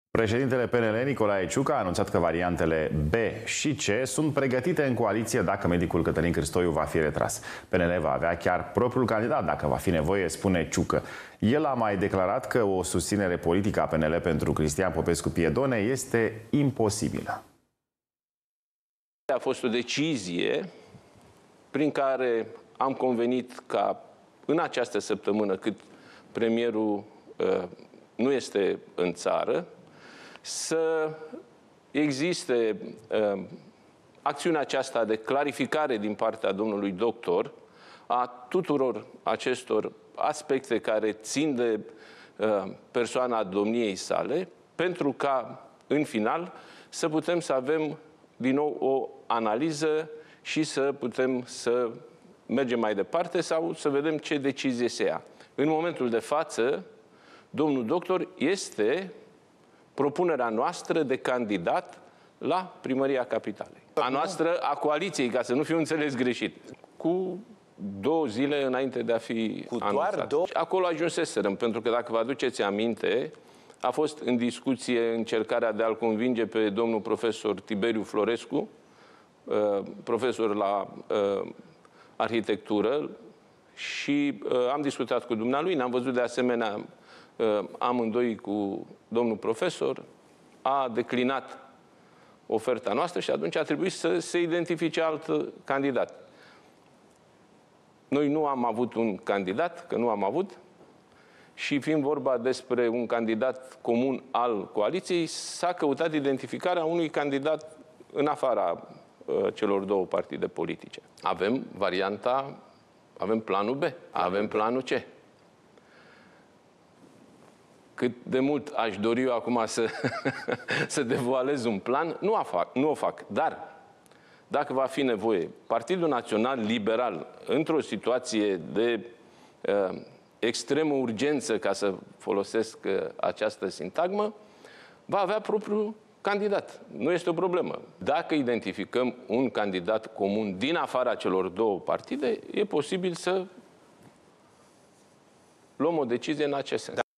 Președintele PNL, Nicolae Ciucă, a anunțat că variantele B și C sunt pregătite în coaliție dacă medicul Cătălin Cristoiu va fi retras. PNL va avea chiar propriul candidat dacă va fi nevoie, spune Ciucă. El a mai declarat că o susținere politică a PNL pentru Cristian Popescu Piedone este imposibilă. A fost o decizie prin care am convenit ca în această săptămână, cât premierul nu este în țară, să existe acțiunea aceasta de clarificare din partea domnului doctor a tuturor acestor aspecte care țin de persoana domniei sale, pentru ca, în final, să putem să avem din nou o analiză și să putem să mergem mai departe sau să vedem ce decizie se ia. În momentul de față, domnul doctor este propunerea noastră de candidat la primăria Capitalei. A noastră, a coaliției, ca să nu fiu înțeles greșit. Cu 2 zile înainte de a fi anunțat. Doar 2? Acolo ajunseserăm, pentru că dacă vă aduceți aminte, a fost în discuție încercarea de a-l convinge pe domnul profesor Tiberiu Florescu, profesor la arhitectură, și am discutat cu dumnealui, ne-am văzut de asemenea amândoi cu domnul profesor, a declinat oferta noastră și atunci a trebuit să se identifice alt candidat. Noi nu am avut un candidat, că nu am avut, și fiind vorba despre un candidat comun al coaliției, s-a căutat identificarea unui candidat în afara celor 2 partide politice. Avem varianta, avem planul B, avem planul C. Cât de mult aș dori eu acum să devoalez un plan, nu o fac. Dar, dacă va fi nevoie, Partidul Național Liberal, într-o situație de extremă urgență, ca să folosesc această sintagmă, va avea propriul candidat. Nu este o problemă. Dacă identificăm un candidat comun din afara celor 2 partide, e posibil să luăm o decizie în acest sens.